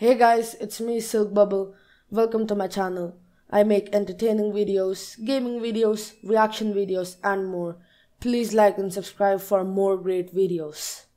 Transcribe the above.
Hey guys, it's me Silk Bubble. Welcome to my channel. I make entertaining videos, gaming videos, reaction videos and more. Please like and subscribe for more great videos.